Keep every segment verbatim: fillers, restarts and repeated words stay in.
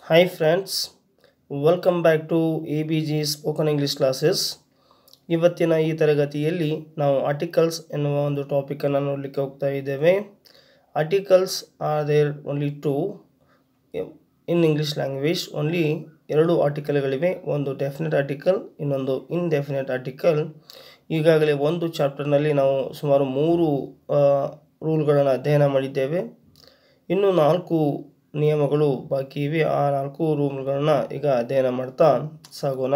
Hi friends, welcome back to A B G Spoken English Classes. ಇವತ್ತಿನ ಈ ತರಗತಿಯಲ್ಲಿ ನಾವು ಆರ್ಟಿಕಲ್ಸ್ ಎನ್ನುವ ಒಂದು ಟಾಪಿಕ್ ಅನ್ನು ನೋಡಲಿಕ್ಕೆ ಹೋಗ್ತಾ ಇದ್ದೇವೆ. Articles are there only two in English language. Only ಎರಡು ಆರ್ಟಿಕಲ್ಗಳಿವೆ, ಒಂದು ಡೆಫಿನೆಟ್ ಆರ್ಟಿಕಲ್, ಇನ್ನೊಂದು ಇನ್ಡೆಫಿನೆಟ್ ಆರ್ಟಿಕಲ್. ಈಗಾಗಲೇ ಒಂದು ಚಾಪ್ಟರ್ನಲ್ಲಿ ನಾವು ಸುಮಾರು ಮೂರು ರೂಲ್ಗಳನ್ನು ಅಧ್ಯಯನ ಮಾಡಿದ್ದೇವೆ. ಇನ್ನು ನಾಲ್ಕು ನಿಯಮಗಳು ಬಾಕಿ ಇವೆ. ಆ ನಾಲ್ಕು ರೂಲ್ಗಳನ್ನ ಈಗ ಅಧ್ಯಯನ ಮಾಡ್ತಾ ಸಾಗೋಣ.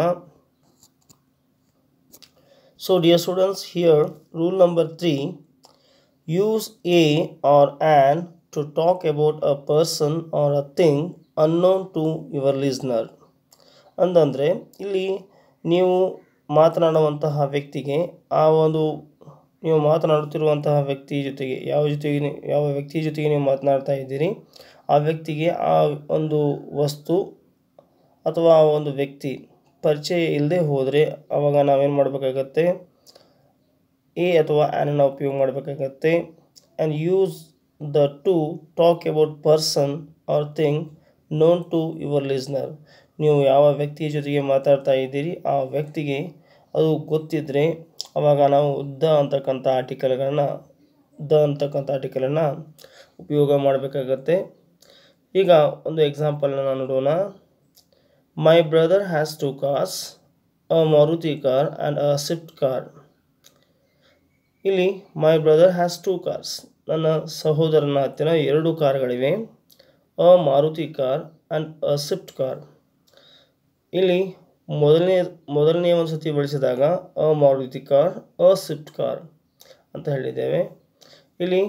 So dear students, here rule number three, use a or an to talk about a person or a thing unknown to your listener. ಅಂತಂದರೆ ಇಲ್ಲಿ ನೀವು ಮಾತನಾಡುವಂತಹ ವ್ಯಕ್ತಿಗೆ ಆ ಒಂದು ನೀವು ಮಾತನಾಡುತ್ತಿರುವಂತಹ ವ್ಯಕ್ತಿ ಜೊತೆಗೆ ಯಾವ ಜೊತೆಗೆ ಯಾವ ವ್ಯಕ್ತಿ ಜೊತೆಗೆ ನೀವು ಮಾತನಾಡ್ತಾ ಇದ್ದೀರಿ ಆ ವ್ಯಕ್ತಿಗೆ ಆ ಒಂದು ವಸ್ತು ಅಥವಾ ಆ ಒಂದು ವ್ಯಕ್ತಿ ಪರಿಚಯ ಇಲ್ಲದೆ ಹೋದರೆ ಆವಾಗ ನಾವೇನು ಮಾಡಬೇಕಾಗತ್ತೆ, ಎ ಅಥವಾ ಆ್ಯನನ್ನು ಉಪಯೋಗ ಮಾಡಬೇಕಾಗತ್ತೆ. And use the to talk about person or thing known to your listener. ನೀವು ಯಾವ ವ್ಯಕ್ತಿಯ ಜೊತೆಗೆ ಮಾತಾಡ್ತಾ ಇದ್ದೀರಿ ಆ ವ್ಯಕ್ತಿಗೆ ಅದು ಗೊತ್ತಿದ್ದರೆ ಆವಾಗ ನಾವು ದ ಅಂತಕ್ಕಂಥ ಆರ್ಟಿಕಲ್ಗಳನ್ನು ದ ಅಂತಕ್ಕಂಥ ಆರ್ಟಿಕಲನ್ನು ಉಪಯೋಗ ಮಾಡಬೇಕಾಗತ್ತೆ. ಈಗ ಒಂದು ಎಕ್ಸಾಂಪಲ್ನ ನೋಡೋಣ. My brother has two cars, a Maruti car and a Swift car. ಇಲ್ಲಿ my brother has two cars. ನನ್ನ ಸಹೋದರನ ಹತ್ತಿರ ಎರಡು ಕಾರ್ಗಳಿವೆ. a Maruti car and a Swift car. ಇಲ್ಲಿ ಮೊದಲನೇ ಮೊದಲನೇ ಒಂದು ಸತಿ ಬಳಸಿದಾಗ a Maruti car, a Swift car ಅಂತ ಹೇಳಿದ್ದೇವೆ. ಇಲ್ಲಿ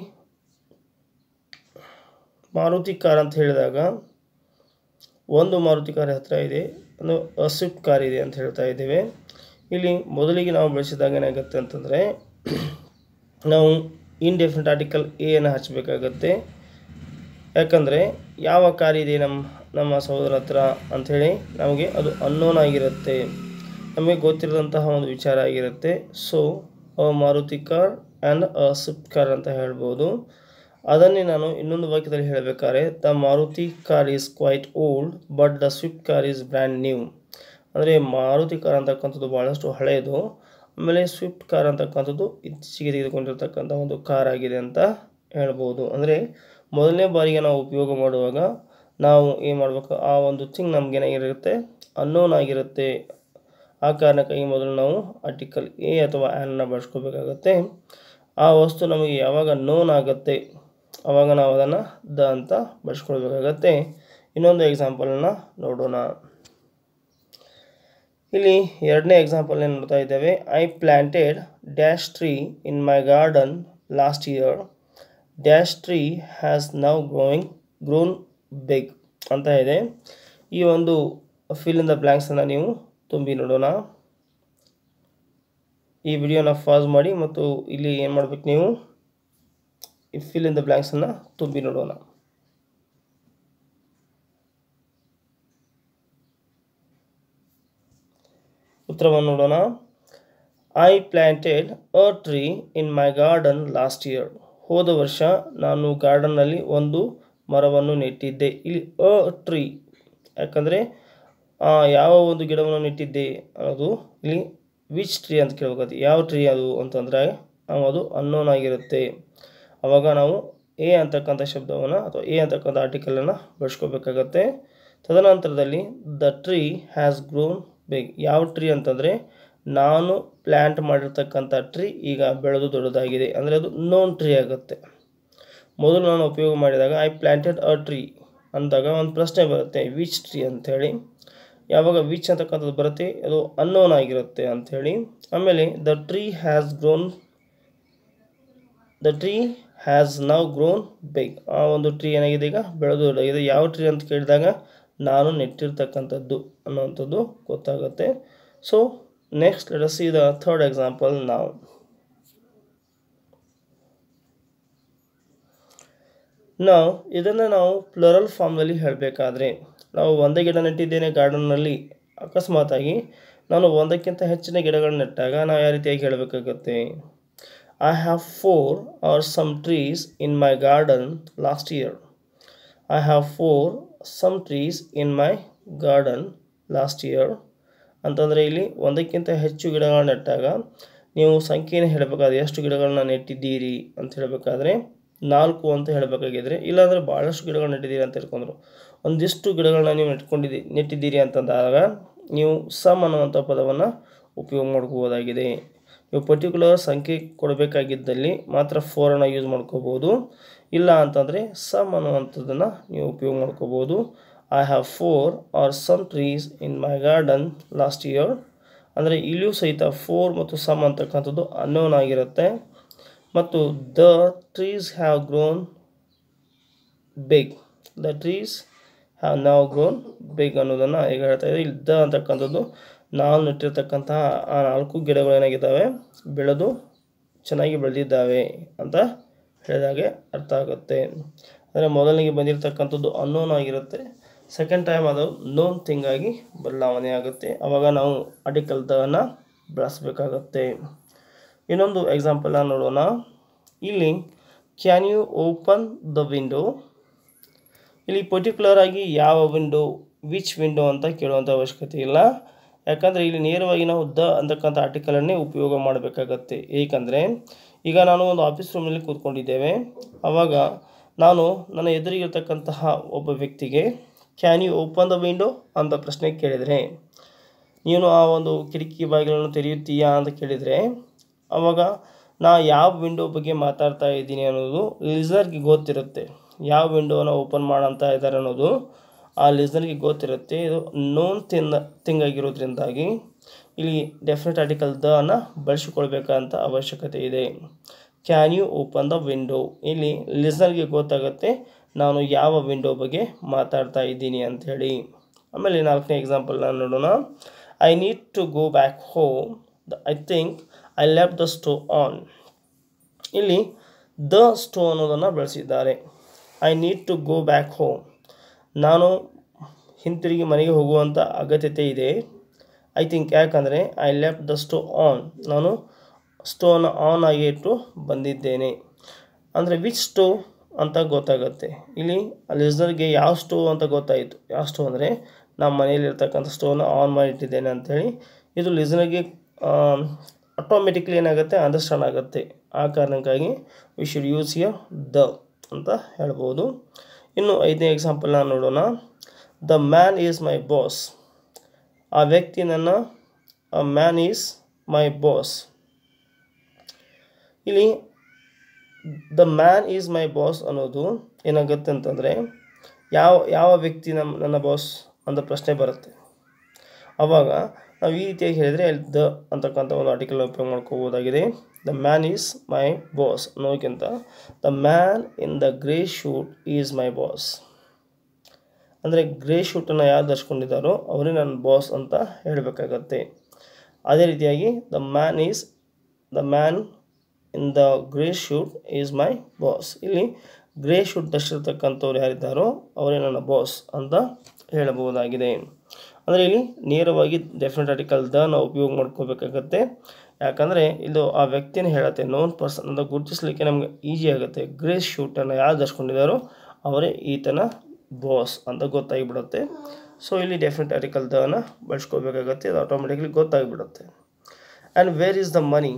ಮಾರುತಿ ಕಾರ್ ಅಂತ ಹೇಳಿದಾಗ ಒಂದು ಮಾರುತಿ ಕಾರ್ ಹತ್ತಿರ ಇದೆ, ಒಂದು ಸ್ವಿಫ್ಟ್ ಕಾರ್ ಇದೆ ಅಂತ ಹೇಳ್ತಾ ಇದ್ದೇವೆ. ಇಲ್ಲಿ ಮೊದಲಿಗೆ ನಾವು ಬಳಸಿದಾಗ ಏನಾಗುತ್ತೆ ಅಂತಂದರೆ ನಾವು ಇನ್ಡೆಫಿನೆಟ್ ಆರ್ಟಿಕಲ್ ಎ ಅನ್ನು ಹಚ್ಚಬೇಕಾಗತ್ತೆ. ಯಾಕಂದರೆ ಯಾವ ಕಾರ್ ಇದೆ ನಮ್ಮ ನಮ್ಮ ಸಹೋದರ ಹತ್ರ ಅಂಥೇಳಿ ನಮಗೆ ಅದು ಅನ್ನೋನ್ ಆಗಿರುತ್ತೆ, ನಮಗೆ ಗೊತ್ತಿರೋದಂತಹ ಒಂದು ವಿಚಾರ ಆಗಿರುತ್ತೆ. So a Maruti car and a Swift car ಅಂತ ಹೇಳ್ಬೋದು. ಅದನ್ನೇ ನಾನು ಇನ್ನೊಂದು ವಾಕ್ಯದಲ್ಲಿ ಹೇಳಬೇಕಾದ್ರೆ the Maruti car is quite old but the Swift car is brand new. ಅಂದರೆ ಮಾರುತಿ ಕಾರ್ ಅಂತಕ್ಕಂಥದ್ದು ಭಾಳಷ್ಟು ಹಳೆಯದು, ಆಮೇಲೆ ಸ್ವಿಫ್ಟ್ ಕಾರ್ ಅಂತಕ್ಕಂಥದ್ದು ಇತ್ತೀಚೆಗೆ ತೆಗೆದುಕೊಂಡಿರ್ತಕ್ಕಂಥ ಒಂದು ಕಾರ್ ಆಗಿದೆ ಅಂತ ಹೇಳ್ಬೋದು. ಅಂದರೆ ಮೊದಲನೇ ಬಾರಿಗೆ ನಾವು ಉಪಯೋಗ ಮಾಡುವಾಗ ನಾವು ಏನು ಮಾಡಬೇಕು, ಆ ಒಂದು ಥಿಂಗ್ ನಮಗೇನಾಗಿರುತ್ತೆ, ಅನ್ನೋನ್ ಆಗಿರುತ್ತೆ. ಆ ಕಾರಣಕ್ಕಾಗಿ ಮೊದಲು ನಾವು ಆರ್ಟಿಕಲ್ ಎ ಅಥವಾ ಆ್ಯನನ್ನು ಬಳಸ್ಕೋಬೇಕಾಗತ್ತೆ. ಆ ವಸ್ತು ನಮಗೆ ಯಾವಾಗ ನೋನ್ ಆಗುತ್ತೆ ಆವಾಗ ನಾವು ಅದನ್ನು ದ ಅಂತ ಬಳಸ್ಕೊಳ್ಬೇಕಾಗತ್ತೆ. ಇನ್ನೊಂದು ಎಕ್ಸಾಂಪಲನ್ನು ನೋಡೋಣ. ಇಲ್ಲಿ ಎರಡನೇ ಎಕ್ಸಾಂಪಲ್ನ ನೋಡ್ತಾ ಇದ್ದೇವೆ. I planted dash tree in my garden last year. Dash tree has now growing grown big ಅಂತ ಇದೆ. ಈ ಒಂದು ಫಿಲ್ ಇನ್ ದ ಬ್ಲ್ಯಾಂಕ್ಸನ್ನು ನೀವು ತುಂಬಿ ನೋಡೋಣ. ಈ ವಿಡಿಯೋನ ಪಾಸ್ ಮಾಡಿ ಮತ್ತು ಇಲ್ಲಿ ಏನು ಮಾಡಬೇಕು, ನೀವು ಈ ಫಿಲ್ ಇನ್ ದ ಬ್ಲ್ಯಾಂಕ್ಸನ್ನು ತುಂಬಿ ನೋಡೋಣ. ಉತ್ತರವನ್ನು ನೋಡೋಣ. I planted a tree in my garden last year. ಹೋದ ವರ್ಷ ನಾನು ಗಾರ್ಡನ್ನಲ್ಲಿ ಒಂದು ಮರವನ್ನು ನೆಟ್ಟಿದ್ದೆ. ಇಲ್ಲಿ ಅ ಟ್ರೀ ಯಾಕಂದರೆ ಯಾವ ಒಂದು ಗಿಡವನ್ನು ನೆಟ್ಟಿದ್ದೆ ಅನ್ನೋದು ಇಲ್ಲಿ ವಿಚ್ ಟ್ರೀ ಅಂತ ಕೇಳಬೇಕಾಗುತ್ತೆ. ಯಾವ ಟ್ರೀ ಅದು ಅಂತಂದರೆ ನಾವು ಅದು ಅನ್ನೋನ್ ಆಗಿರುತ್ತೆ. ಆವಾಗ ನಾವು ಎ ಅಂತಕ್ಕಂಥ ಶಬ್ದವನ್ನು ಅಥವಾ ಎ ಅಂತಕ್ಕಂಥ ಆರ್ಟಿಕಲನ್ನು ಬಳಸ್ಕೋಬೇಕಾಗತ್ತೆ. ತದನಂತರದಲ್ಲಿ the tree has grown big. ಯಾವ ಟ್ರೀ ಅಂತಂದರೆ ನಾನು ಪ್ಲ್ಯಾಂಟ್ ಮಾಡಿರ್ತಕ್ಕಂಥ ಟ್ರೀ ಈಗ ಬೆಳೆದು ದೊಡ್ಡದಾಗಿದೆ, ಅಂದರೆ ಅದು ನೋನ್ ಟ್ರೀ ಆಗುತ್ತೆ. ಮೊದಲು ನಾನು ಉಪಯೋಗ ಮಾಡಿದಾಗ ಐ ಪ್ಲ್ಯಾಂಟೆಡ್ ಅ ಟ್ರೀ ಅಂದಾಗ ಒಂದು ಪ್ರಶ್ನೆ ಬರುತ್ತೆ, ವಿಚ್ ಟ್ರೀ ಅಂಥೇಳಿ. ಯಾವಾಗ ವಿಚ್ ಅಂತಕ್ಕಂಥದ್ದು ಬರುತ್ತೆ ಅದು ಅನ್ನೋನ್ ಆಗಿರುತ್ತೆ ಅಂಥೇಳಿ. ಆಮೇಲೆ the tree has grown the tree has now grown big. ಆ ಒಂದು ಟ್ರೀ ಏನಾಗಿದೆ, ಈಗ ಬೆಳೆದು ದೊಡ್ಡದಾಗಿದೆ. ಯಾವ ಟ್ರೀ ಅಂತ ಕೇಳಿದಾಗ ನಾನು ನೆಟ್ಟಿರ್ತಕ್ಕಂಥದ್ದು ಅನ್ನೋವಂಥದ್ದು ಗೊತ್ತಾಗುತ್ತೆ. So next let us see the third example ನಾವು. ನಾವು ಇದನ್ನು ನಾವು ಪ್ಲರಲ್ ಫಾರ್ಮ್ನಲ್ಲಿ ಹೇಳಬೇಕಾದ್ರೆ ನಾವು ಒಂದೇ ಗಿಡ ನೆಟ್ಟಿದ್ದೇನೆ ಗಾರ್ಡನ್ನಲ್ಲಿ, ಅಕಸ್ಮಾತಾಗಿ ನಾನು ಒಂದಕ್ಕಿಂತ ಹೆಚ್ಚಿನ ಗಿಡಗಳನ್ನ ನೆಟ್ಟಾಗ ನಾವು ಯಾವ ರೀತಿಯಾಗಿ ಹೇಳಬೇಕಾಗುತ್ತೆ, I have four or some trees in my garden last year. I have four some trees in my garden last year ಅಂತಂದರೆ ಇಲ್ಲಿ ಒಂದಕ್ಕಿಂತ ಹೆಚ್ಚು ಗಿಡಗಳನ್ನ ನೆಟ್ಟಾಗ ನೀವು ಸಂಖ್ಯೆಯನ್ನು ಹೇಳಬೇಕಾದ್ರೆ ಎಷ್ಟು ಗಿಡಗಳನ್ನ ನೆಟ್ಟಿದ್ದೀರಿ ಅಂತ ಹೇಳಬೇಕಾದ್ರೆ ನಾಲ್ಕು ಅಂತ ಹೇಳಬೇಕಾಗಿದ್ರೆ, ಇಲ್ಲಾಂದರೆ ಭಾಳಷ್ಟು ಗಿಡಗಳು ನೆಟ್ಟಿದ್ದೀರಿ ಅಂತ ಹೇಳ್ಕೊಂಡ್ರು. ಒಂದಿಷ್ಟು ಗಿಡಗಳನ್ನ ನೀವು ನೆಟ್ಕೊಂಡಿದ್ದೀ ನೆಟ್ಟಿದ್ದೀರಿ ಅಂತಂದಾಗ ನೀವು ಸಮ್ ಅನ್ನುವಂಥ ಪದವನ್ನು ಉಪಯೋಗ ಮಾಡ್ಕೋಬೋದಾಗಿದೆ. ನೀವು ಪರ್ಟಿಕ್ಯುಲರ್ ಸಂಖ್ಯೆ ಕೊಡಬೇಕಾಗಿದ್ದಲ್ಲಿ ಮಾತ್ರ ಫೋರನ್ನು ಯೂಸ್ ಮಾಡ್ಕೋಬೋದು. ಇಲ್ಲ ಅಂತಂದರೆ ಸಮ್ ಅನ್ನುವಂಥದ್ದನ್ನು ನೀವು ಉಪಯೋಗ ಮಾಡ್ಕೋಬೋದು. I have four or some trees in my garden last year ಅಂದರೆ ಇಲ್ಲಿಯೂ ಸಹಿತ ಫೋರ್ ಮತ್ತು ಸಮ್ ಅಂತಕ್ಕಂಥದ್ದು ಅನ್ನೋನ್ ಆಗಿರುತ್ತೆ. ಮತ್ತು the trees have grown big, the trees have now grown big ಅನ್ನೋದನ್ನು ಈಗ ಹೇಳ್ತಾ ಇದೆ. ಇಲ್ಲಿ ದ ಅಂತಕ್ಕಂಥದ್ದು ನಾವು ನೆಟ್ಟಿರ್ತಕ್ಕಂತಹ ಆ ನಾಲ್ಕು ಗಿಡಗಳು ಏನಾಗಿದ್ದಾವೆ, ಬೆಳೆದು ಚೆನ್ನಾಗಿ ಬೆಳೆದಿದ್ದಾವೆ ಅಂತ ಹೇಳಿದಾಗೆ ಅರ್ಥ ಆಗುತ್ತೆ. ಅಂದರೆ ಮೊದಲಿಗೆ ಬಂದಿರತಕ್ಕಂಥದ್ದು ಅನ್ನೋನ್ ಆಗಿರುತ್ತೆ, ಸೆಕೆಂಡ್ ಟೈಮ್ ಅದು ನೋನ್ ಥಿಂಗ್ ಆಗಿ ಬದಲಾವಣೆ ಆಗುತ್ತೆ. ಆವಾಗ ನಾವು ಆರ್ಟಿಕಲ್ ದನ್ನು ಬಳಸಬೇಕಾಗತ್ತೆ. ಇನ್ನೊಂದು ಎಕ್ಸಾಂಪಲ್ನ ನೋಡೋಣ. ಇಲ್ಲಿ can you open the window, ಇಲ್ಲಿ ಪರ್ಟಿಕ್ಯುಲರ್ ಆಗಿ ಯಾವ ವಿಂಡೋ, ವಿಚ್ ವಿಂಡೋ ಅಂತ ಕೇಳುವಂಥ ಅವಶ್ಯಕತೆ ಇಲ್ಲ. ಯಾಕಂದರೆ ಇಲ್ಲಿ ನೇರವಾಗಿ ನಾವು ದ ಅಂತಕ್ಕಂಥ ಆರ್ಟಿಕಲನ್ನೇ ಉಪಯೋಗ ಮಾಡಬೇಕಾಗತ್ತೆ. ಏಕೆಂದರೆ ಈಗ ನಾನು ಒಂದು ಆಫೀಸ್ ರೂಮ್ನಲ್ಲಿ ಕೂತ್ಕೊಂಡಿದ್ದೇವೆ. ಆವಾಗ ನಾನು ನನ್ನ ಎದುರಿಗಿರ್ತಕ್ಕಂತಹ ಒಬ್ಬ ವ್ಯಕ್ತಿಗೆ can you open the window ಅಂತ ಪ್ರಶ್ನೆ ಕೇಳಿದರೆ, ನೀನು ಆ ಒಂದು ಕಿಟಕಿ ಬಾಗಿಲನ್ನು ತೆರೆಯುತ್ತೀಯಾ ಅಂತ ಕೇಳಿದರೆ, ಆವಾಗ ನಾ ಯಾವ ವಿಂಡೋ ಬಗ್ಗೆ ಮಾತಾಡ್ತಾ ಇದ್ದೀನಿ ಅನ್ನೋದು ಲಿಸ್ನರ್ಗೆ ಗೊತ್ತಿರುತ್ತೆ. ಯಾವ ವಿಂಡೋನ ಓಪನ್ ಮಾಡೋಂತ ಇದ್ದಾರೆ ಅನ್ನೋದು ಆ ಲಿಸ್ನರ್ಗೆ ಗೊತ್ತಿರುತ್ತೆ. ಇದು ನೋನ್ ಥಿಂಗ್ ಥಿಂಗ್ ಆಗಿರೋದ್ರಿಂದಾಗಿ ಇಲ್ಲಿ ಡೆಫಿನೆಟ್ ಆರ್ಟಿಕಲ್ ದ ಅನ್ನು ಬಳಸಿಕೊಳ್ಬೇಕಂತ ಅವಶ್ಯಕತೆ ಇದೆ. Can you open the window, ಇಲ್ಲಿ ಲಿಸ್ನರ್ಗೆ ಗೊತ್ತಾಗುತ್ತೆ ನಾನು ಯಾವ ವಿಂಡೋ ಬಗ್ಗೆ ಮಾತಾಡ್ತಾ ಇದ್ದೀನಿ ಅಂಥೇಳಿ. ಆಮೇಲೆ ನಾಲ್ಕನೇ ಎಕ್ಸಾಂಪಲ್ನ ನೋಡೋಣ. I need to go back home, I think I left the stove on. ಇಲ್ಲಿ ದ ಸ್ಟೋವ್ ಅನ್ನೋದನ್ನು ಬಳಸಿದ್ದಾರೆ. I need to go back home, ನಾನು ಹಿಂತಿರುಗಿ ಮನೆಗೆ ಹೋಗುವಂಥ ಅಗತ್ಯತೆ ಇದೆ. ಐ ಥಿಂಕ್ ಯಾಕಂದರೆ I left the stove on, ನಾನು ಸ್ಟೋವ್ನ ಆನ್ ಆಗಿ ಇಟ್ಟು ಬಂದಿದ್ದೇನೆ. ಅಂದರೆ ವಿಚ್ ಸ್ಟೋವ್ ಅಂತ ಗೊತ್ತಾಗುತ್ತೆ. ಇಲ್ಲಿ ಲಿಸ್ನರ್ಗೆ ಯಾವ ಸ್ಟೋವ್ ಅಂತ ಗೊತ್ತಾಯಿತು. ಯಾವ ಸ್ಟೋವ್ ಅಂದರೆ ನಮ್ಮ ಮನೆಯಲ್ಲಿರ್ತಕ್ಕಂಥ ಸ್ಟೋವ್ನ ಆನ್ ಮಾಡಿ ಇಟ್ಟಿದ್ದೇನೆ ಅಂಥೇಳಿ. ಇದು ಲಿಸ್ನರ್ಗೆ ಆಟೋಮೆಟಿಕ್ಲಿ ಏನಾಗುತ್ತೆ, ಅಂಡರ್ಸ್ಟ್ಯಾಂಡ್ ಆಗುತ್ತೆ. ಆ ಕಾರಣಕ್ಕಾಗಿ we should use here the ಅಂತ ಹೇಳ್ಬೋದು. ಇನ್ನು ಐದನೇ ಎಕ್ಸಾಂಪಲ್ನ ನೋಡೋಣ. The man is my boss, ಆ ವ್ಯಕ್ತಿ ನನ್ನ, ಆ ಮ್ಯಾನ್ ಈಸ್ ಮೈ ಬಾಸ್. ಇಲ್ಲಿ the man is my boss ಅನ್ನೋದು ಏನಾಗುತ್ತೆ ಅಂತಂದರೆ ಯಾವ ಯಾವ ವ್ಯಕ್ತಿ ನಮ್ಮ ನನ್ನ ಬಾಸ್ ಅಂತ ಪ್ರಶ್ನೆ ಬರುತ್ತೆ. ಆವಾಗ ನಾವು ಈ ರೀತಿಯಾಗಿ ಹೇಳಿದರೆ ಅಲ್ಲಿ ದ ಅಂತಕ್ಕಂಥ ಒಂದು ಆರ್ಟಿಕಲ್ ಉಪಯೋಗ ಮಾಡ್ಕೋಬೋದಾಗಿದೆ. The man is my boss ಅನ್ನೋದಕ್ಕಿಂತ the man in the grey suit is my boss ಅಂದರೆ ಗ್ರೇ ಶೂಟನ್ನು ಯಾರು ಧರಿಸ್ಕೊಂಡಿದ್ದಾರೋ ಅವರೇ ನನ್ನ ಬಾಸ್ ಅಂತ ಹೇಳಬೇಕಾಗತ್ತೆ. ಅದೇ ರೀತಿಯಾಗಿ the man is the man in the grey suit is my boss, ಇಲ್ಲಿ ಗ್ರೇ ಶೂಟ್ ಧರಿಸಿರ್ತಕ್ಕಂಥವ್ರು ಯಾರಿದ್ದಾರೋ ಅವರೇ ನನ್ನ ಬಾಸ್ ಅಂತ ಹೇಳಬಹುದಾಗಿದೆ. ಅಂದರೆ ಇಲ್ಲಿ ನೇರವಾಗಿ ಡೆಫಿನೆಟ್ ಆರ್ಟಿಕಲ್ ದ ನಾವು ಉಪಯೋಗ ಮಾಡ್ಕೋಬೇಕಾಗತ್ತೆ. ಯಾಕಂದರೆ ಇದು ಆ ವ್ಯಕ್ತಿನ ಹೇಳುತ್ತೆ, ನೋನ್ ಪರ್ಸನ್ ಅಂತ ಗುರುತಿಸಲಿಕ್ಕೆ ನಮಗೆ ಈಸಿ ಆಗುತ್ತೆ. ಗ್ರೇ ಶೂಟನ್ನು ಯಾರು ಧರಿಸ್ಕೊಂಡಿದ್ದಾರೋ ಅವರೇ ಈತನ ಬಾಸ್ ಅಂತ ಗೊತ್ತಾಗಿಬಿಡುತ್ತೆ. ಸೊ ಇಲ್ಲಿ ಡೆಫಿನೆಟ್ ಆರ್ಟಿಕಲ್ ದನ್ನು ಬಳಸ್ಕೋಬೇಕಾಗತ್ತೆ, ಅದು ಆಟೋಮೆಟಿಕ್ಲಿ ಗೊತ್ತಾಗಿಬಿಡುತ್ತೆ. And where is the money,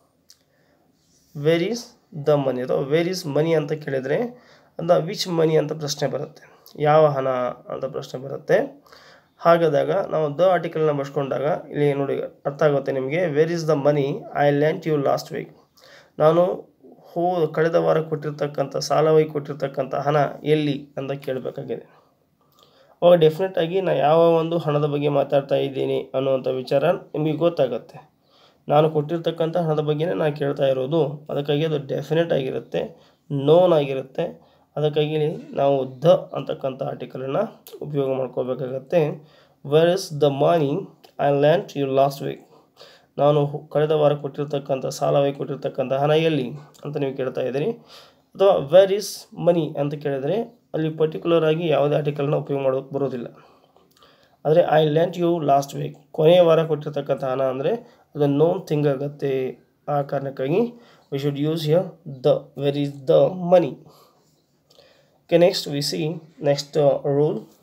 where is the money ಅಥವಾ ವೇರ್ ಈಸ್ ಮನಿ ಅಂತ ಕೇಳಿದರೆ ಅಂತ ವಿಚ್ ಮನಿ ಅಂತ ಪ್ರಶ್ನೆ ಬರುತ್ತೆ, ಯಾವ ಹಣ ಅಂತ ಪ್ರಶ್ನೆ ಬರುತ್ತೆ. ಹಾಗಾದಾಗ ನಾವು ದ ಆರ್ಟಿಕಲ್ನ ಬಳಸ್ಕೊಂಡಾಗ ಇಲ್ಲಿ ನೋಡಿ ಅರ್ಥ ಆಗುತ್ತೆ ನಿಮಗೆ. Where is the money I lent you last week, ನಾನು ಹೋ ಕಳೆದ ವಾರ ಕೊಟ್ಟಿರ್ತಕ್ಕಂಥ ಸಾಲವಾಗಿ ಕೊಟ್ಟಿರ್ತಕ್ಕಂಥ ಹಣ ಎಲ್ಲಿ ಅಂತ ಕೇಳಬೇಕಾಗಿದೆ. ಅವಾಗ ಡೆಫಿನೆಟಾಗಿ ನಾನು ಯಾವ ಒಂದು ಹಣದ ಬಗ್ಗೆ ಮಾತಾಡ್ತಾ ಇದ್ದೀನಿ ಅನ್ನುವಂಥ ವಿಚಾರ ನಿಮಗೆ ಗೊತ್ತಾಗುತ್ತೆ. ನಾನು ಕೊಟ್ಟಿರ್ತಕ್ಕಂಥ ಹಣದ ಬಗ್ಗೆನೇ ನಾನು ಕೇಳ್ತಾ ಇರೋದು, ಅದಕ್ಕಾಗಿ ಅದು ಡೆಫಿನೆಟ್ ಆಗಿರುತ್ತೆ, ನೋನ್ ಆಗಿರುತ್ತೆ. ಅದಕ್ಕಾಗಿ ನಾವು ದ ಅಂತಕ್ಕಂಥ ಆರ್ಟಿಕಲನ್ನು ಉಪಯೋಗ ಮಾಡ್ಕೋಬೇಕಾಗತ್ತೆ. Where is the money I lent you last week, ನಾನು ಕಳೆದ ವಾರ ಕೊಟ್ಟಿರ್ತಕ್ಕಂಥ ಸಾಲವಾಗಿ ಕೊಟ್ಟಿರ್ತಕ್ಕಂಥ ಹಣ ಎಲ್ಲಿ ಅಂತ ನೀವು ಕೇಳ್ತಾ ಇದ್ದೀರಿ. ಅಥವಾ ವೇರ್ ಈಸ್ ಮನಿ ಅಂತ ಕೇಳಿದರೆ ಅಲ್ಲಿ ಪರ್ಟಿಕ್ಯುಲರ್ ಆಗಿ ಯಾವುದೇ ಆರ್ಟಿಕಲ್ನ ಉಪಯೋಗ ಮಾಡೋಕ್ಕೆ ಬರೋದಿಲ್ಲ. ಆದರೆ I lent you last week ಕೊನೆಯ ವಾರ ಕೊಟ್ಟಿರ್ತಕ್ಕಂಥ ಹಣ ಅಂದರೆ ಅದು ನೋನ್ ಥಿಂಗ್ ಆಗುತ್ತೆ. ಆ ಕಾರಣಕ್ಕಾಗಿ we should use here the, where is the money. Okay, next we see next uh, rule.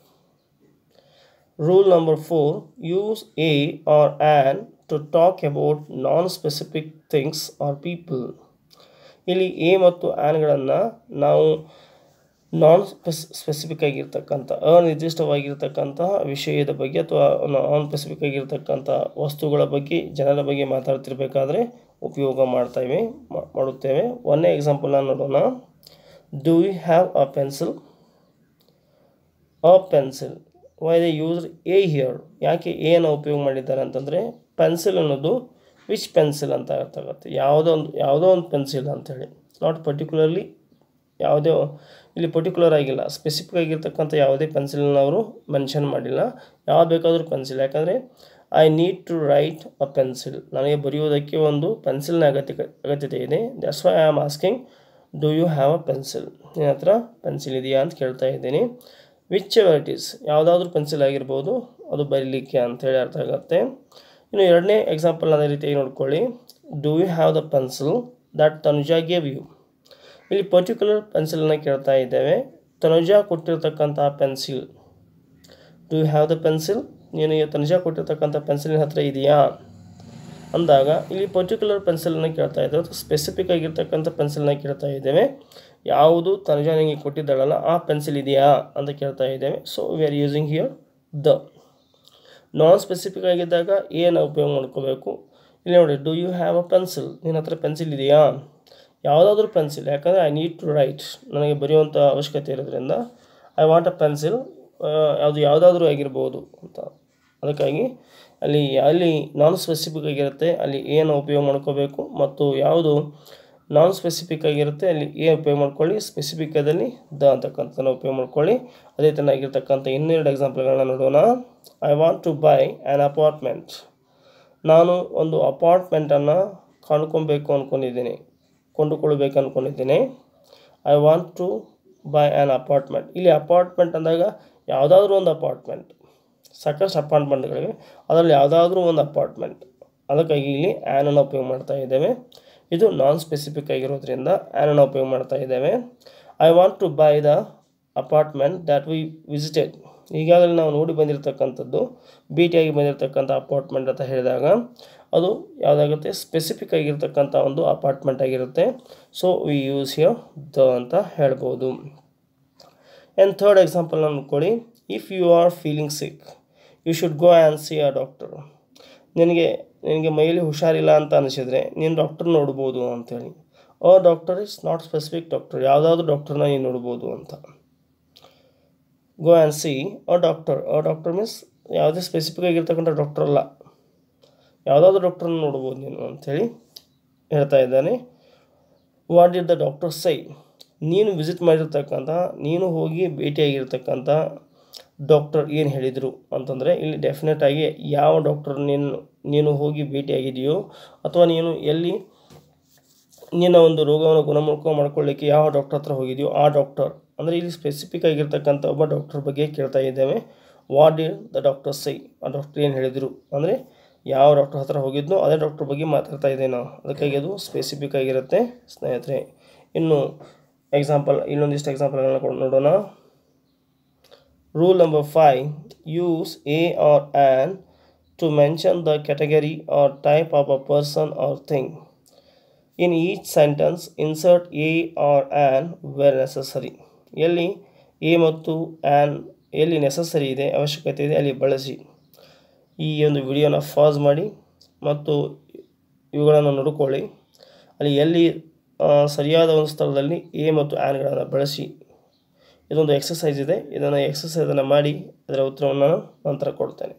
Rule number four, use a or an to talk about non-specific things or people. ಇಲ್ಲಿ a ಮತ್ತು ಆನ್ಗಳನ್ನು ನಾವು ನಾನ್ ಸ್ಪೆಸ್ specific ಆಗಿರ್ತಕ್ಕಂಥ ಅನಿರ್ದಿಷ್ಟವಾಗಿರ್ತಕ್ಕಂತಹ ವಿಷಯದ ಬಗ್ಗೆ ಅಥವಾ ನಾನ್ specific ಆಗಿರ್ತಕ್ಕಂಥ ವಸ್ತುಗಳ ಬಗ್ಗೆ ಜನರ ಬಗ್ಗೆ ಮಾತಾಡ್ತಿರ್ಬೇಕಾದ್ರೆ ಉಪಯೋಗ ಮಾಡ್ತೇವೆ ಮಾಡುತ್ತೇವೆ. ಒಂದೇ ಎಕ್ಸಾಂಪಲ್ನ ನೋಡೋಣ. Do you have a pencil? A pencil. Why they use a here? ಯಾಕೆ ಎ ಅನ್ನು ಉಪಯೋಗ ಮಾಡಿದ್ದಾರೆ ಅಂತಂದರೆ ಪೆನ್ಸಿಲ್ ಅನ್ನೋದು ವಿಚ್ ಪೆನ್ಸಿಲ್ ಅಂತ ಅರ್ಥ ಆಗುತ್ತೆ. ಯಾವುದೋ ಒಂದು ಯಾವುದೋ ಒಂದು ಪೆನ್ಸಿಲ್ ಅಂಥೇಳಿ, ನಾಟ್ ಪರ್ಟಿಕ್ಯುಲರ್ಲಿ ಯಾವುದೇ ಇಲ್ಲಿ ಪರ್ಟಿಕ್ಯುಲರ್ ಆಗಿಲ್ಲ, ಸ್ಪೆಸಿಫಿಕ್ ಆಗಿರ್ತಕ್ಕಂಥ ಯಾವುದೇ ಪೆನ್ಸಿಲ್ನ ಅವರು ಮೆನ್ಷನ್ ಮಾಡಿಲ್ಲ. ಯಾವ್ದು ಬೇಕಾದರೂ ಪೆನ್ಸಿಲ್. ಯಾಕಂದರೆ I need to write a pencil, ನನಗೆ ಬರೆಯುವುದಕ್ಕೆ ಒಂದು ಪೆನ್ಸಿಲ್ನ ಅಗತ್ಯ ಅಗತ್ಯತೆ ಇದೆ. That's why I am asking do you have a pencil? ನಿನ್ನ ಹತ್ರ ಪೆನ್ಸಿಲ್ ಇದೆಯಾ ಅಂತ ಕೇಳ್ತಾ ಇದ್ದೀನಿ. ವಿಚ್ ಎವರ್ ಇಟ್ ಈಸ್, ಯಾವುದಾದ್ರೂ ಪೆನ್ಸಿಲ್ ಆಗಿರ್ಬೋದು, ಅದು ಬರೀಲಿಕ್ಕೆ ಅಂಥೇಳಿ ಅರ್ಥ ಆಗುತ್ತೆ. ಇನ್ನು ಎರಡನೇ ಎಕ್ಸಾಂಪಲ್ ಅದೇ ರೀತಿಯಾಗಿ ನೋಡ್ಕೊಳ್ಳಿ. Do you have the pencil that Tanuja gave you? ಇಲ್ಲಿ ಪರ್ಟಿಕ್ಯುಲರ್ ಪೆನ್ಸಿಲನ್ನು ಕೇಳ್ತಾ ಇದ್ದೇವೆ. ತನುಜಾ ಕೊಟ್ಟಿರ್ತಕ್ಕಂಥ pencil, do you have the pencil? ನೀನು ತನುಜಾ ಕೊಟ್ಟಿರ್ತಕ್ಕಂಥ ಪೆನ್ಸಿಲಿನ ಹತ್ರ ಇದೆಯಾ ಅಂದಾಗ ಇಲ್ಲಿ ಪರ್ಟಿಕ್ಯುಲರ್ ಪೆನ್ಸಿಲನ್ನು ಕೇಳ್ತಾ ಇದ್ದೇವೆ, ಸ್ಪೆಸಿಫಿಕ್ ಆಗಿರ್ತಕ್ಕಂಥ ಪೆನ್ಸಿಲನ್ನ ಕೇಳ್ತಾ ಇದ್ದೇವೆ. ಯಾವುದು ತನುಜಾ ನಿಮಗೆ ಕೊಟ್ಟಿದ್ದಾಳಲ್ಲ ಆ ಪೆನ್ಸಿಲ್ ಇದೆಯಾ ಅಂತ ಕೇಳ್ತಾ ಇದ್ದೇವೆ. So we are using here the. Non specific ಆಗಿದ್ದಾಗ ಏನು ಉಪಯೋಗ ಮಾಡ್ಕೋಬೇಕು. ಇಲ್ಲಿ ನೋಡಿ, do you have a pencil? ನಿನ್ನ ಹತ್ರ ಪೆನ್ಸಿಲ್ ಇದೆಯಾ? ಯಾವುದಾದ್ರೂ ಪೆನ್ಸಿಲ್. ಯಾಕಂದರೆ ಐ ನೀಡ್ ಟು ರೈಟ್, ನನಗೆ ಬರೆಯುವಂಥ ಅವಶ್ಯಕತೆ ಇರೋದ್ರಿಂದ ಐ ವಾಂಟ್ ಅ ಪೆನ್ಸಿಲ್, ಅದು ಯಾವುದಾದ್ರೂ ಆಗಿರ್ಬೋದು ಅಂತ. ಅದಕ್ಕಾಗಿ ಅಲ್ಲಿ ಅಲ್ಲಿ ನಾನ್ ಸ್ಪೆಸಿಫಿಕ್ ಆಗಿರುತ್ತೆ ಅಲ್ಲಿ ಏನು ಉಪಯೋಗ ಮಾಡ್ಕೋಬೇಕು, ಮತ್ತು ಯಾವುದು ನಾನ್ ಸ್ಪೆಸಿಫಿಕ್ ಆಗಿರುತ್ತೆ ಅಲ್ಲಿ ಎ ಉಪಯೋಗ ಮಾಡ್ಕೊಳ್ಳಿ, ಸ್ಪೆಸಿಫಿಕದಲ್ಲಿ ದ ಅಂತಕ್ಕಂಥದ್ದನ್ನು ಉಪಯೋಗ ಮಾಡ್ಕೊಳ್ಳಿ. ಅದೇ ಥರನಾಗಿರ್ತಕ್ಕಂಥ ಇನ್ನೆರಡು ಎಕ್ಸಾಂಪಲ್ಗಳನ್ನ ನೋಡೋಣ. I want to buy an apartment. ನಾನು ಒಂದು ಅಪಾರ್ಟ್ಮೆಂಟನ್ನು ಕೊಂಡ್ಕೊಬೇಕು ಅಂದ್ಕೊಂಡಿದ್ದೀನಿ, ಕೊಂಡುಕೊಳ್ಬೇಕು ಅಂದ್ಕೊಂಡಿದ್ದೀನಿ. I want to buy an apartment. ಇಲ್ಲಿ ಅಪಾರ್ಟ್ಮೆಂಟ್ ಅಂದಾಗ ಯಾವುದಾದ್ರೂ ಒಂದು ಅಪಾರ್ಟ್ಮೆಂಟ್, ಸಾಕಷ್ಟು ಅಪಾರ್ಟ್ಮೆಂಟ್ಗಳಿವೆ, ಅದರಲ್ಲಿ ಯಾವುದಾದ್ರೂ ಒಂದು ಅಪಾರ್ಟ್ಮೆಂಟ್. ಅದಕ್ಕಾಗಿ ಇಲ್ಲಿ ಆ್ಯನನ್ನು ಉಪಯೋಗ ಮಾಡ್ತಾ ಇದ್ದೇವೆ. ಇದು ನಾನ್ ಸ್ಪೆಸಿಫಿಕ್ ಆಗಿರೋದ್ರಿಂದ ಆ್ಯನನ್ನು ಉಪಯೋಗ ಮಾಡ್ತಾ ಇದ್ದೇವೆ. I want to buy the apartment that we visited. ಈಗಾಗಲೇ ನಾವು ನೋಡಿ ಬಂದಿರತಕ್ಕಂಥದ್ದು, ಭೇಟಿಯಾಗಿ ಬಂದಿರತಕ್ಕಂಥ ಅಪಾರ್ಟ್ಮೆಂಟ್ ಅಂತ ಹೇಳಿದಾಗ ಅದು ಯಾವುದಾಗುತ್ತೆ, ಸ್ಪೆಸಿಫಿಕ್ ಆಗಿರ್ತಕ್ಕಂಥ ಒಂದು ಅಪಾರ್ಟ್ಮೆಂಟ್ ಆಗಿರುತ್ತೆ. So we use here the ಅಂತ ಹೇಳ್ಬೋದು. ಆ್ಯಂಡ್ ಥರ್ಡ್ ಎಕ್ಸಾಂಪಲ್ ಅಂದ್ಕೊಳ್ಳಿ. If you are feeling sick you should go and see a doctor. ನಿನಗೆ ನಿನಗೆ ಮೈಯಲ್ಲಿ ಹುಷಾರಿಲ್ಲ ಅಂತ ಅನಿಸಿದರೆ ನೀನು ಡಾಕ್ಟರ್ ನೋಡ್ಬೋದು ಅಂಥೇಳಿ. A doctor is not specific doctor, ಯಾವುದಾದ್ರೂ ಡಾಕ್ಟರ್ನ ನೀನು ನೋಡ್ಬೋದು ಅಂತ. Go and see a doctor. A doctor means ಯಾವುದೇ ಸ್ಪೆಸಿಫಿಕ್ ಆಗಿರ್ತಕ್ಕಂಥ ಡಾಕ್ಟರ್ ಅಲ್ಲ, ಯಾವುದಾದ್ರೂ ಡಾಕ್ಟ್ರನ್ನ ನೋಡ್ಬೋದು ನೀನು ಅಂಥೇಳಿ ಹೇಳ್ತಾ ಇದ್ದಾನೆ. ವಾಟ್ ಡಿಡ್ ದ ಡಾಕ್ಟರ್ ಸೈ? ನೀನು ವಿಸಿಟ್ ಮಾಡಿರ್ತಕ್ಕಂಥ, ನೀನು ಹೋಗಿ ಭೇಟಿಯಾಗಿರ್ತಕ್ಕಂಥ ಡಾಕ್ಟರ್ ಏನು ಹೇಳಿದರು ಅಂತಂದರೆ ಇಲ್ಲಿ ಡೆಫಿನೆಟ್ ಆಗಿ ಯಾವ ಡಾಕ್ಟರ್ ನೀನು ನೀನು ಹೋಗಿ ಭೇಟಿಯಾಗಿದೆಯೋ ಅಥವಾ ನೀನು ಎಲ್ಲಿ ನಿನ್ನ ಒಂದು ರೋಗವನ್ನು ಗುಣಮುಖ ಮಾಡ್ಕೊಳ್ಳಿಕ್ಕೆ ಯಾವ ಡಾಕ್ಟರ್ ಹತ್ರ ಹೋಗಿದೆಯೋ ಆ ಡಾಕ್ಟರ್. ಅಂದರೆ ಇಲ್ಲಿ ಸ್ಪೆಸಿಫಿಕ್ ಆಗಿರ್ತಕ್ಕಂಥ ಒಬ್ಬ ಡಾಕ್ಟರ್ ಬಗ್ಗೆ ಕೇಳ್ತಾ ಇದ್ದೇವೆ. ವಾಟ್ ಡಿಡ್ ದ ಡಾಕ್ಟರ್ ಸೈ? ಆ ಡಾಕ್ಟರ್ ಏನು ಹೇಳಿದರು ಅಂದರೆ ಯಾವ ಡಾಕ್ಟರ್ ಹತ್ರ ಹೋಗಿದ್ನೋ ಅದೇ ಡಾಕ್ಟರ್ ಬಗ್ಗೆ ಮಾತಾಡ್ತಾ ಇದ್ದೇವೆ ನಾವು, ಅದಕ್ಕಾಗಿ ಅದು ಸ್ಪೆಸಿಫಿಕ್ ಆಗಿರುತ್ತೆ ಸ್ನೇಹಿತರೆ. ಇನ್ನು ಎಕ್ಸಾಂಪಲ್ ಇನ್ನೊಂದಿಷ್ಟು ಎಕ್ಸಾಂಪಲ್ಗಳನ್ನ ಕೊಡು ನೋಡೋಣ. Rule number five, use a or an to mention the category or type of a person or thing. In each sentence insert a or an where necessary. ಎಲ್ಲಿ ಎ ಮತ್ತು ಆ್ಯನ್ ಎಲ್ಲಿ ನೆಸಸರಿ ಇದೆ, ಅವಶ್ಯಕತೆ ಇದೆ, ಅಲ್ಲಿ ಬಳಸಿ. ಈ ಒಂದು ವಿಡಿಯೋನ ಪಾಸ್ ಮಾಡಿ ಮತ್ತು ಇವುಗಳನ್ನು ನೋಡಿಕೊಳ್ಳಿ. ಅಲ್ಲಿ ಎಲ್ಲಿ ಸರಿಯಾದ ಒಂದು ಸ್ಥಳದಲ್ಲಿ ಎ ಮತ್ತು ಆ್ಯನ್ಗಳನ್ನು ಬಳಸಿ. ಇದೊಂದು ಎಕ್ಸಸೈಸ್ ಇದೆ, ಇದನ್ನು ಎಕ್ಸಸೈಸನ್ನು ಮಾಡಿ ಅದರ ಉತ್ತರವನ್ನು ನಾನು ನಂತರ ಕೊಡ್ತೇನೆ.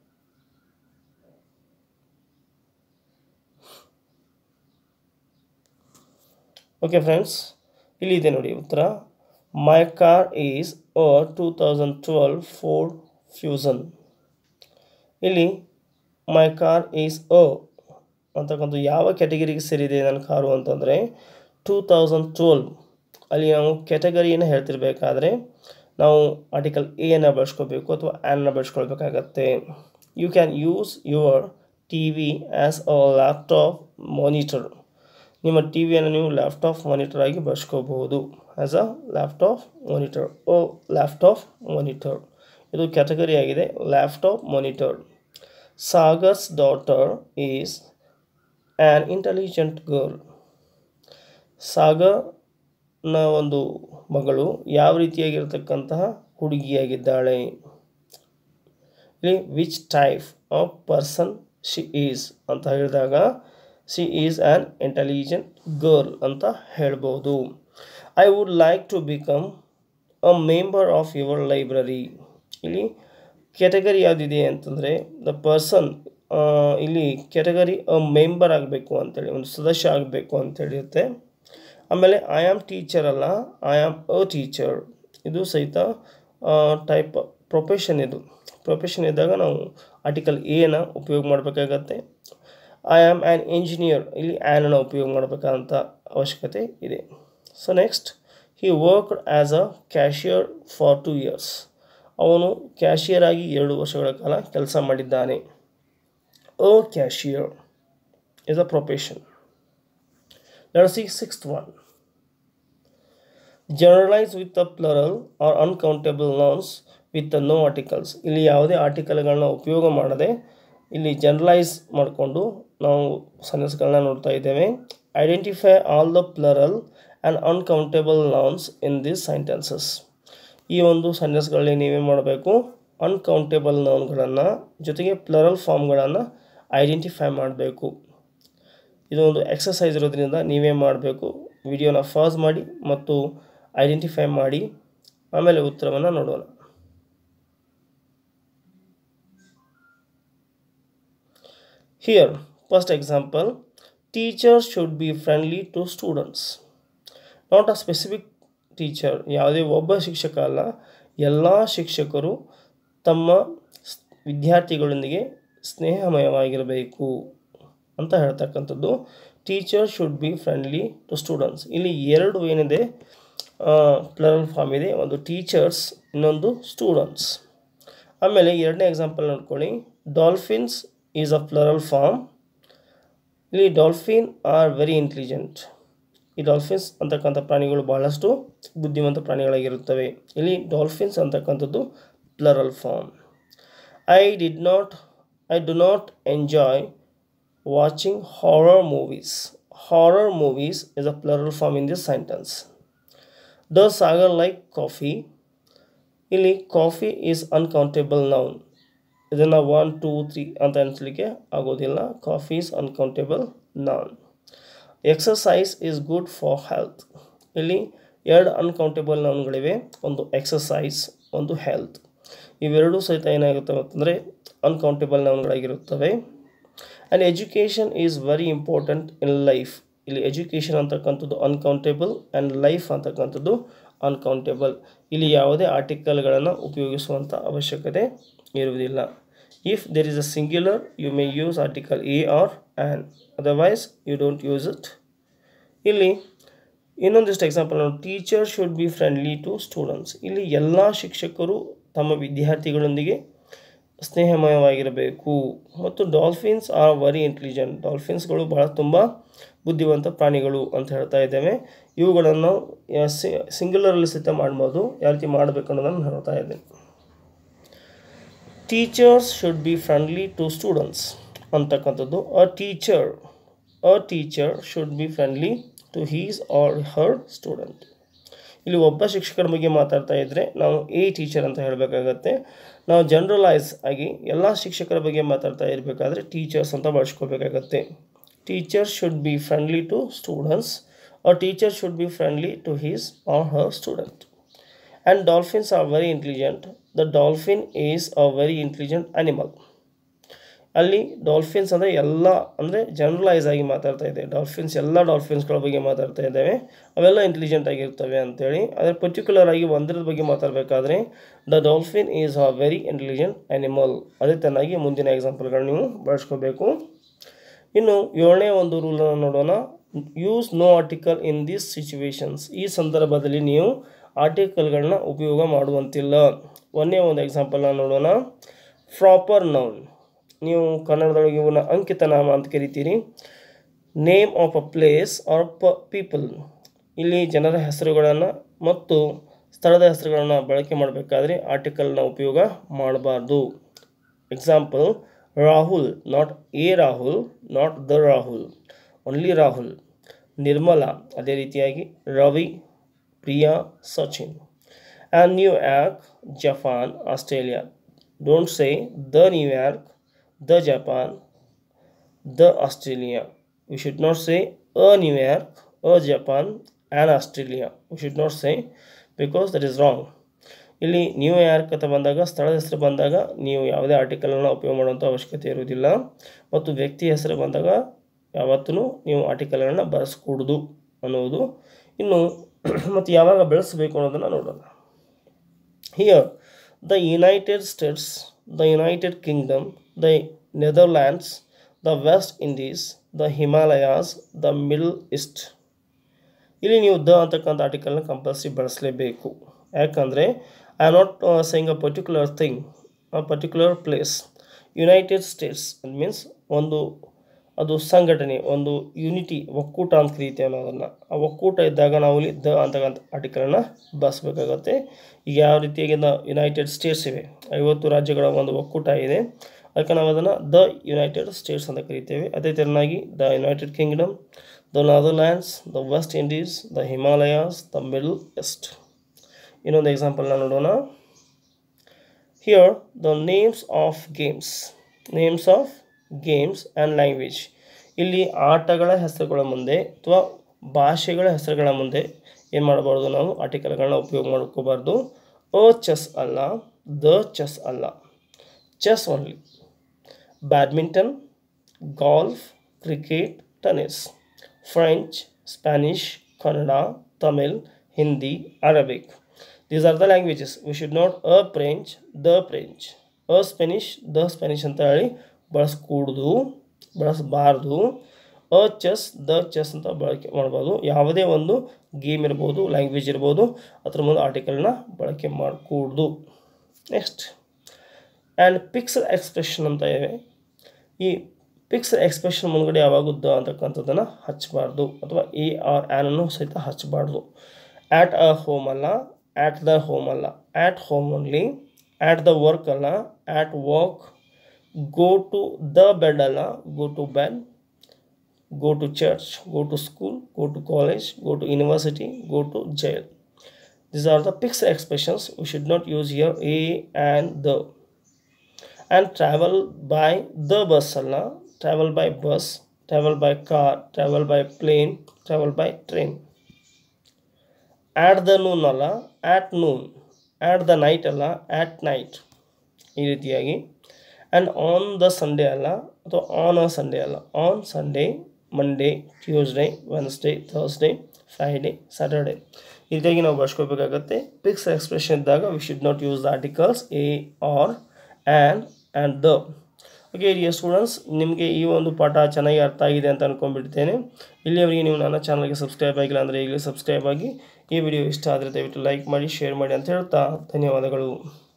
ಓಕೆ ಫ್ರೆಂಡ್ಸ್, ಇಲ್ಲಿದೆ ನೋಡಿ ಉತ್ತರ. My car is a two thousand twelve Ford Fusion. ಇಲ್ಲಿ ಮೈ ಕಾರ್ ಈಸ್ ಅ ಅಂತಕ್ಕಂಥ ಯಾವ ಕ್ಯಾಟಗರಿಗೆ ಸೇರಿದೆ ನನ್ನ ಕಾರು ಅಂತಂದರೆ ಟೂ ತೌಸಂಡ್ ಟ್ವೆಲ್ವ್. ಅಲ್ಲಿ ನಾವು ಕ್ಯಾಟಗರಿಯನ್ನು ಹೇಳ್ತಿರ್ಬೇಕಾದ್ರೆ ನಾವು ಆರ್ಟಿಕಲ್ ಎಯನ್ನು ಬಳಸ್ಕೋಬೇಕು ಅಥವಾ ಆ್ಯನ್ನ ಬಳಸ್ಕೊಳ್ಬೇಕಾಗತ್ತೆ. You can use your T V as a laptop monitor. ನಿಮ್ಮ ಟಿ ವಿಯನ್ನು ನೀವು ಲ್ಯಾಪ್ಟಾಪ್ ಮಾನಿಟರ್ ಆಗಿ ಬಳಸ್ಕೋಬಹುದು. ಆ್ಯಸ್ ಅ ಲ್ಯಾಪ್ಟಾಪ್ ಮಾನಿಟರ್, ಓ ಲ್ಯಾಪ್ಟಾಪ್ ಮಾನಿಟರ್. ಇದು ಕ್ಯಾಟಗರಿ ಆಗಿದೆ. Laptop monitor. Sagar's daughter is an intelligent girl. ಸಾಗರ್ನ ಒಂದು ಮಗಳು ಯಾವ ರೀತಿಯಾಗಿರ್ತಕ್ಕಂತಹ ಹುಡುಗಿಯಾಗಿದ್ದಾಳೆ. ಇಲ್ಲಿ which type of person she is ಅಂತ ಹೇಳಿದಾಗ she is an intelligent girl ಅಂತ ಹೇಳ್ಬೋದು. I would like to become a member of your library. ಇಲ್ಲಿ ಕ್ಯಾಟಗರಿ ಯಾವುದಿದೆ ಅಂತಂದರೆ ದ ಪರ್ಸನ್, ಇಲ್ಲಿ ಕ್ಯಾಟಗರಿ ಅ ಮೆಂಬರ್ ಆಗಬೇಕು ಅಂತೇಳಿ, ಒಂದು ಸದಸ್ಯ ಆಗಬೇಕು ಅಂತೇಳಿರುತ್ತೆ. ಆಮೇಲೆ ಐ ಆಮ್ ಟೀಚರ್ ಅಲ್ಲ, ಐ ಆಮ್ ಅ ಟೀಚರ್. ಇದು ಸಹಿತ ಟೈಪ್ ಪ್ರೊಫೆಷನ್. ಇದು ಪ್ರೊಫೆಷನ್ ಇದ್ದಾಗ ನಾವು ಆರ್ಟಿಕಲ್ ಎನ ಉಪಯೋಗ ಮಾಡಬೇಕಾಗತ್ತೆ. ಐ ಆಮ್ ಆ್ಯನ್ ಇಂಜಿನಿಯರ್, ಇಲ್ಲಿ ಆ್ಯನನ್ನು ಉಪಯೋಗ ಮಾಡಬೇಕಾದಂಥ ಅವಶ್ಯಕತೆ ಇದೆ. So next, he worked as a cashier for two years. ಅವನು ಕ್ಯಾಶಿಯರ್ ಆಗಿ ಎರಡು ವರ್ಷಗಳ ಕಾಲ ಕೆಲಸ ಮಾಡಿದ್ದಾನೆ. A cashier is a profession. Let's see sixth one. Generalise with a plural or uncountable nouns with no articles. ಇಲ್ಲಿ ಯಾವುದೇ ಆರ್ಟಿಕಲ್ಗಳನ್ನ ಉಪಯೋಗ ಮಾಡದೆ ಇಲ್ಲಿ ಜನರಲೈಸ್ ಮಾಡಿಕೊಂಡು ನಾವು ಸೆಂಟೆನ್ಸ್ಗಳನ್ನ ನೋಡ್ತಾ ಇದ್ದೇವೆ. Identify all the plural and uncountable nouns in this sentences. ಈ ಒಂದು ಸೆಂಟೆನ್ಸ್ಗಳಲ್ಲಿ ನೀವೇ ಮಾಡಬೇಕು, ಅನ್ಕೌಂಟೇಬಲ್ ನೌನ್ಗಳನ್ನು ಜೊತೆಗೆ ಪ್ಲರಲ್ ಫಾರ್ಮ್ಗಳನ್ನು ಐಡೆಂಟಿಫೈ ಮಾಡಬೇಕು. ಇದೊಂದು ಎಕ್ಸಸೈಸ್ ಇರೋದ್ರಿಂದ ನೀವೇ ಮಾಡಬೇಕು. ವಿಡಿಯೋನ ಪಾಸ್ ಮಾಡಿ ಮತ್ತು ಐಡೆಂಟಿಫೈ ಮಾಡಿ, ಆಮೇಲೆ ಉತ್ತರವನ್ನು ನೋಡೋಣ. Here, first example, teachers should be friendly to students. Not a specific teacher, ಯಾವುದೇ ಒಬ್ಬ ಶಿಕ್ಷಕ ಅಲ್ಲ, ಎಲ್ಲ ಶಿಕ್ಷಕರು ತಮ್ಮ ವಿದ್ಯಾರ್ಥಿಗಳೊಂದಿಗೆ ಸ್ನೇಹಮಯವಾಗಿರಬೇಕು ಅಂತ ಹೇಳ್ತಕ್ಕಂಥದ್ದು. Teacher should be friendly to students. ಇಲ್ಲಿ ಎರಡು ಏನಿದೆ ಪ್ಲರಲ್ ಫಾರ್ಮ್ ಇದೆ, ಒಂದು ಟೀಚರ್ಸ್, ಇನ್ನೊಂದು ಸ್ಟೂಡೆಂಟ್ಸ್. ಆಮೇಲೆ ಎರಡನೇ ಎಕ್ಸಾಂಪಲ್ ನೋಡ್ಕೊಳ್ಳಿ. Dolphins is a plural form. ಇಲ್ಲಿ ಡಾಲ್ಫಿನ್ ಆರ್ ವೆರಿ ಇಂಟೆಲಿಜೆಂಟ್. ಈ ಡಾಲ್ಫಿನ್ಸ್ ಅಂತಕ್ಕಂಥ ಪ್ರಾಣಿಗಳು ಬಹಳಷ್ಟು ಬುದ್ಧಿವಂತ ಪ್ರಾಣಿಗಳಾಗಿರುತ್ತವೆ. ಇಲ್ಲಿ ಡಾಲ್ಫಿನ್ಸ್ ಅಂತಕ್ಕಂಥದ್ದು plural form. I did not I do not enjoy watching horror movies. Horror movies is a plural form in this sentence. The Sagar like coffee. ಇಲ್ಲಿ ಕಾಫಿ ಈಸ್ ಅನ್ಕೌಂಟೇಬಲ್ ನೌನ್. ಇದನ್ನು ಒನ್ ಟೂ ತ್ರೀ ಅಂತ ಅನಿಸ್ಲಿಕ್ಕೆ ಆಗೋದಿಲ್ಲ. Coffee is uncountable noun. Exercise is good for health. ಇಲ್ಲಿ ಎರಡು uncountable ನೌನ್ಗಳಿವೆ, ಒಂದು exercise, ಒಂದು health. ಇವೆರಡೂ ಸಹಿತ ಏನಾಗಿರ್ತವೆ ಅಂತಂದರೆ ಅನ್ಕೌಂಟೇಬಲ್ ನೌನ್ಗಳಾಗಿರುತ್ತವೆ. And education is very important in life. ಇಲ್ಲಿ ಎಜುಕೇಷನ್ ಅಂತಕ್ಕಂಥದ್ದು ಅನ್ಕೌಂಟೇಬಲ್ ಆ್ಯಂಡ್ ಲೈಫ್ ಅಂತಕ್ಕಂಥದ್ದು ಅನ್ಕೌಂಟೇಬಲ್. ಇಲ್ಲಿ ಯಾವುದೇ ಆರ್ಟಿಕಲ್ಗಳನ್ನು ಉಪಯೋಗಿಸುವಂಥ ಅವಶ್ಯಕತೆ ಇರುವುದಿಲ್ಲ. If there is a singular you may use article A or an, otherwise you don't use it. ಇಲ್ಲಿ ಇನ್ನೊಂದಿಷ್ಟು ಎಕ್ಸಾಂಪಲ್ ನೋಡಿ. Teacher should be friendly to students. ಇಲ್ಲಿ ಎಲ್ಲ ಶಿಕ್ಷಕರು ತಮ್ಮ ವಿದ್ಯಾರ್ಥಿಗಳೊಂದಿಗೆ ಸ್ನೇಹಮಯವಾಗಿರಬೇಕು. ಮತ್ತು ಡಾಲ್ಫಿನ್ಸ್ ಆರ್ ವೆರಿ ಇಂಟೆಲಿಜೆಂಟ್. ಡಾಲ್ಫಿನ್ಸ್ಗಳು ಬಹಳ ತುಂಬ ಬುದ್ಧಿವಂತ ಪ್ರಾಣಿಗಳು ಅಂತ ಹೇಳ್ತಾ ಇದ್ದೇವೆ. ಇವುಗಳನ್ನು ಸಿಂಗ್ಯುಲರಲ್ಲಿ ಸಹಿತ ಮಾಡ್ಬೋದು, ಯಾವ ರೀತಿ ಮಾಡಬೇಕು ಅನ್ನೋದನ್ನು ಹೇಳ್ತಾ ಇದ್ದೇನೆ. Teachers should be friendly to students ಅಂತಕ್ಕಂಥದ್ದು a teacher a teacher should be friendly to his or her student. ಇಲ್ಲಿ ಒಬ್ಬ ಶಿಕ್ಷಕರ ಬಗ್ಗೆ ಮಾತಾಡ್ತಾ ಇದ್ದರೆ ನಾವು ಎ ಟೀಚರ್ ಅಂತ ಹೇಳಬೇಕಾಗತ್ತೆ. ನಾವು ಜನರಲೈಸ್ ಆಗಿ ಎಲ್ಲ ಶಿಕ್ಷಕರ ಬಗ್ಗೆ ಮಾತಾಡ್ತಾ ಇರಬೇಕಾದ್ರೆ ಟೀಚರ್ಸ್ ಅಂತ ಬಳಸ್ಕೋಬೇಕಾಗತ್ತೆ. Teacher should be friendly to students a teacher should be friendly to his or her student. And dolphins are very intelligent. The dolphin is a very intelligent animal. ಅಲ್ಲಿ ಡಾಲ್ಫಿನ್ಸ್ ಅಂದರೆ ಎಲ್ಲ ಅಂದರೆ ಜನರಲೈಸ್ ಆಗಿ ಮಾತಾಡ್ತಾ ಇದ್ದೇವೆ. Dolphins ಎಲ್ಲ ಡಾಲ್ಫಿನ್ಸ್ಗಳ ಬಗ್ಗೆ ಮಾತಾಡ್ತಾ ಇದ್ದೇವೆ, ಅವೆಲ್ಲ ಇಂಟೆಲಿಜೆಂಟ್ ಆಗಿರ್ತವೆ ಅಂತೇಳಿ. ಆದರೆ ಪರ್ಟಿಕ್ಯುಲರ್ ಆಗಿ ಒಂದರದ ಬಗ್ಗೆ ಮಾತಾಡಬೇಕಾದ್ರೆ the dolphin is a very intelligent animal. ಅದೇ ತನ್ನಾಗಿ ಮುಂದಿನ ಎಕ್ಸಾಂಪಲ್ಗಳು ನೀವು ಬಳಸ್ಕೋಬೇಕು. ಇನ್ನು ಏಳನೇ ಒಂದು ರೂಲನ್ನು ನೋಡೋಣ. Use no article in these situations. ಈ ಸಂದರ್ಭದಲ್ಲಿ ನೀವು ಆರ್ಟಿಕಲ್ಗಳನ್ನ ಉಪಯೋಗ ಮಾಡುವಂತಿಲ್ಲ. ಒಂದೇ ಒಂದು ಎಕ್ಸಾಂಪಲ್ನ ನೋಡೋಣ. ಪ್ರಾಪರ್ ನೌನ್, ನೀವು ಕನ್ನಡದೊಳಗೆ ಇವನ್ನ ಅಂಕಿತ ನಾಮ ಅಂತ ಕರಿತೀರಿ. Name of a place or ಪ ಪೀಪಲ್, ಇಲ್ಲಿ ಜನರ ಹೆಸರುಗಳನ್ನು ಮತ್ತು ಸ್ಥಳದ ಹೆಸರುಗಳನ್ನು ಬಳಕೆ ಮಾಡಬೇಕಾದ್ರೆ ಆರ್ಟಿಕಲ್ನ ಉಪಯೋಗ ಮಾಡಬಾರ್ದು. Example, Rahul, not a Rahul, not the Rahul, only Rahul. Nirmala, ಅದೇ ರೀತಿಯಾಗಿ Ravi, Priya, Sachin. And New York, Japan, Australia. Don't say the New York, the Japan, the Australia. We should not say a New York, a Japan, and Australia. We should not say because that is wrong. ಇಲ್ಲಿ New York ಅಂತ ಬಂದಾಗ ಸ್ಥಳದ ಹೆಸರು ಬಂದಾಗ ನೀವು ಯಾವುದೇ ಆರ್ಟಿಕಲನ್ನು ಉಪಯೋಗ ಮಾಡುವಂಥ ಅವಶ್ಯಕತೆ ಇರುವುದಿಲ್ಲ. ಮತ್ತು ವ್ಯಕ್ತಿ ಹೆಸರು ಬಂದಾಗ ಯಾವತ್ತೂ ನೀವು ಆರ್ಟಿಕಲನ್ನು ಬಳಸಕೂಡದು ಅನ್ನುವುದು. ಇನ್ನು ಮತ್ತು ಯಾವಾಗ ಬಳಸಬೇಕು ಅನ್ನೋದನ್ನು ನೋಡೋಣ. Here the United States, the United Kingdom, the Netherlands, the West Indies, the Himalayas, the Middle East. ಇಲ್ಲಿ ನೀವು ದ ಅಂತಕ್ಕಂಥ ಆರ್ಟಿಕಲ್ನ ಕಂಪಲ್ಸರಿ ಬಳಸಲೇಬೇಕು. ಯಾಕಂದರೆ I am not saying a particular thing, a particular place. United States ಅದು ಮೀನ್ಸ್ ಒಂದು ಅದು ಸಂಘಟನೆ, ಒಂದು ಯೂನಿಟಿ, ಒಕ್ಕೂಟ ಅಂತ ಕರೀತೇವೆ ನಾವು ಅದನ್ನು. ಆ ಒಕ್ಕೂಟ ಇದ್ದಾಗ ನಾವು ಇಲ್ಲಿ ದ ಅಂತಕ್ಕಂಥ ಆರ್ಟಿಕಲನ್ನು ಬಳಸಬೇಕಾಗತ್ತೆ. ಈಗ ಯಾವ ರೀತಿಯಾಗಿ ದ ಯುನೈಟೆಡ್ ಸ್ಟೇಟ್ಸ್ ಇವೆ, ಐವತ್ತು ರಾಜ್ಯಗಳ ಒಂದು ಒಕ್ಕೂಟ ಇದೆ, ಅದಕ್ಕೆ ನಾವು ಅದನ್ನು ದ ಯುನೈಟೆಡ್ ಸ್ಟೇಟ್ಸ್ ಅಂತ ಕರಿತೇವೆ. ಅದೇ ತೆರನಾಗಿ the United Kingdom, the Netherlands, the West Indies, the Himalayas, the Middle East. ಇನ್ನೊಂದು ಎಕ್ಸಾಂಪಲ್ನ ನೋಡೋಣ. Here the names of games, names of games and language. ಇಲ್ಲಿ ಆಟಗಳ ಹೆಸರುಗಳ ಮುಂದೆ ಅಥವಾ ಭಾಷೆಗಳ ಹೆಸರುಗಳ ಮುಂದೆ ಏನು ಮಾಡಬಾರ್ದು, ನಾವು ಆರ್ಟಿಕಲ್ಗಳನ್ನ ಉಪಯೋಗ ಮಾಡ್ಕೋಬಾರ್ದು. ಅ ಚೆಸ್ ಅಲ್ಲ, ದ ಚೆಸ್ ಅಲ್ಲ, chess only. Badminton, golf, cricket, tennis. French, Spanish, Kannada, Tamil, Hindi, Arabic. These are the languages. We should not a French, the French, a Spanish, the Spanish ಅಂತ ಹೇಳಿ ಬಳಸ್ಕೂಡ್ದು, ಬಳಸಬಾರ್ದು. ಅ ಚೆಸ್, ದ ಚೆಸ್ ಅಂತ ಬಳಕೆ ಮಾಡ್ಬೋದು. ಯಾವುದೇ ಒಂದು ಗೇಮ್ ಇರ್ಬೋದು, ಲ್ಯಾಂಗ್ವೇಜ್ ಇರ್ಬೋದು, ಅದ್ರ ಮುಂದೆ ಆರ್ಟಿಕಲ್ನ ಬಳಕೆ ಮಾಡಕೂಡ್ದು. ನೆಕ್ಸ್ಟ್, ಆ್ಯಂಡ್ ಪಿಕ್ಸೆಲ್ ಎಕ್ಸ್ಪ್ರೆಷನ್ ಅಂತ ಇವೆ. ಈ ಪಿಕ್ಸೆಲ್ ಎಕ್ಸ್ಪ್ರೆಷನ್ ಮುಂದ್ಗಡೆ ಯಾವಾಗೂ ದ ಅಂತಕ್ಕಂಥದ್ದನ್ನು ಹಚ್ಚಬಾರ್ದು, ಅಥವಾ ಎ ಆರ್ ಆ್ಯನನ್ನು ಸಹಿತ ಹಚ್ಚಬಾರ್ದು. ಆ್ಯಟ್ ಅ ಹೋಮ್ ಅಲ್ಲ, ಆ್ಯಟ್ ದ ಹೋಮ್ ಅಲ್ಲ, at home only. At the work ಅಲ್ಲ, at work. Go to the bed ಅಲ್ಲ, go to bed. Go to church, go to school, go to college, go to university, go to jail. These are the pixel expressions. We should not use here a and the. And travel by the bus alla, travel by bus, travel by car, travel by plane, travel by train. At the noon alla, at noon. At the night alla, at night. ಈ ರೀತಿಯಾಗಿ. And on the Sunday ಅಲ್ಲ, ಅಥವಾ on a Sunday ಅಲ್ಲ, on Sunday, Monday, Tuesday, Wednesday, Thursday, Friday, Saturday. ಈ ರೀತಿಯಾಗಿ ನಾವು ಬಳಸ್ಕೋಬೇಕಾಗತ್ತೆ. Fixed expression ಇದ್ದಾಗ we should not use the articles A or and and the. Okay dear students, ನಿಮಗೆ ಈ ಒಂದು ಪಾಠ ಚೆನ್ನಾಗಿ ಅರ್ಥ ಆಗಿದೆ ಅಂತ ಅಂದ್ಕೊಂಡ್ಬಿಡ್ತೇನೆ. ಇಲ್ಲಿಯವರೆಗೆ ನೀವು ನನ್ನ ಚಾನಲ್ಗೆ ಸಬ್ಸ್ಕ್ರೈಬ್ ಆಗಿಲ್ಲ ಅಂದರೆ ಈಗಲೇ ಸಬ್ಸ್ಕ್ರೈಬ್ ಆಗಿ. ಈ ವಿಡಿಯೋ ಇಷ್ಟ ಆದರೆ ದಯವಿಟ್ಟು ಲೈಕ್ ಮಾಡಿ, ಶೇರ್ ಮಾಡಿ ಅಂತ ಹೇಳ್ತಾ ಧನ್ಯವಾದಗಳು.